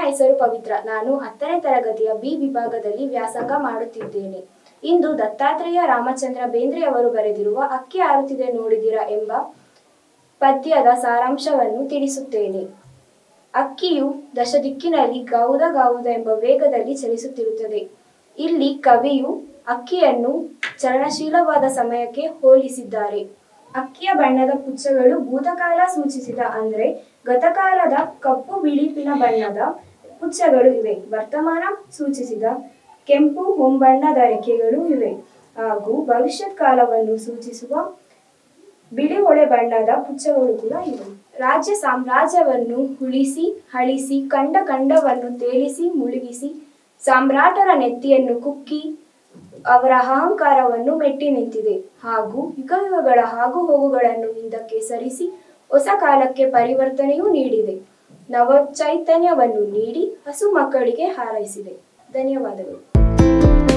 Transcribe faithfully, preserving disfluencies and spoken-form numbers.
ಹೆಸರು ಪವಿತ್ರ. ನಾನು ಹತ್ತನೇ ತರಗತಿಯ ಬಿ ವಿಭಾಗದಲ್ಲಿ ವ್ಯಾಸಂಗ ಮಾಡುತ್ತಿದ್ದೇನೆ. ಇಂದು ದತ್ತಾತ್ರೇಯ ರಾಮಚಂದ್ರ ಬೇಂದ್ರೆಯವರು ಬರೆದಿರುವ ಅಕ್ಕಿ ಹಾರುತ್ತಿದೆ ನೋಡಿದಿರಾ ಎಂಬ ಪದ್ಯದ ಸಾರಾಂಶವನ್ನು ತಿಳಿಸುತ್ತೇನೆ. ಅಕ್ಕಿಯು ದಶದಿಕ್ಕಿನಲ್ಲಿ ಗಾವುದ ಗಾವುದ ಎಂಬ ವೇಗದಲ್ಲಿ ಚಲಿಸುತ್ತಿರುತ್ತದೆ. ಇಲ್ಲಿ ಕವಿಯು ಅಕ್ಕಿಯನ್ನು ಚಲನಶೀಲವಾದ ಸಮಯಕ್ಕೆ ಹೋಲಿಸಿದ್ದಾರೆ. ಅಕ್ಕಿಯ ಬಣ್ಣದ ಪುಚ್ಚಗಳು ಭೂತಕಾಲ ಸೂಚಿಸಿದ ಅಂದರೆ ಗತಕಾಲದ ಕಪ್ಪು ಬಿಳಿಪಿನ ಬಣ್ಣದ ಪುಚ್ಚಗಳು ಇವೆ. ವರ್ತಮಾನ ಸೂಚಿಸಿದ ಕೆಂಪು ಹೊಂಬಣ್ಣದ ರೆಕ್ಕೆಗಳು ಇವೆ ಹಾಗೂ ಭವಿಷ್ಯತ್ ಕಾಲವನ್ನು ಸೂಚಿಸುವ ಬಿಳಿ ಹೊಳೆ ಬಣ್ಣದ ಪುಚ್ಚಗಳು ಕೂಡ ಇವೆ. ರಾಜ್ಯ ಸಾಮ್ರಾಜ್ಯವನ್ನು ಉಳಿಸಿ ಅಳಿಸಿ ಕಂಡ ಕಂಡವನ್ನು ತೇಲಿಸಿ ಮುಳುಗಿಸಿ ಸಾಮ್ರಾಟರ ನೆತ್ತಿಯನ್ನು ಕುಕ್ಕಿ ಅವರ ಅಹಂಕಾರವನ್ನು ಮೆಟ್ಟಿ ನಿಂತಿದೆ ಹಾಗೂ ಯುಗಯುಗಗಳ ಆಗು ಹೋಗುಗಳನ್ನು ಹಿಂದಕ್ಕೆ ಸರಿಸಿ ಹೊಸ ಕಾಲಕ್ಕೆ ಪರಿವರ್ತನೆಯೂ ನೀಡಿದೆ. ನವ ಚೈತನ್ಯವನ್ನು ನೀಡಿ ಹಸು ಮಕ್ಕಳಿಗೆ ಹಾರೈಸಿದೆ. ಧನ್ಯವಾದಗಳು.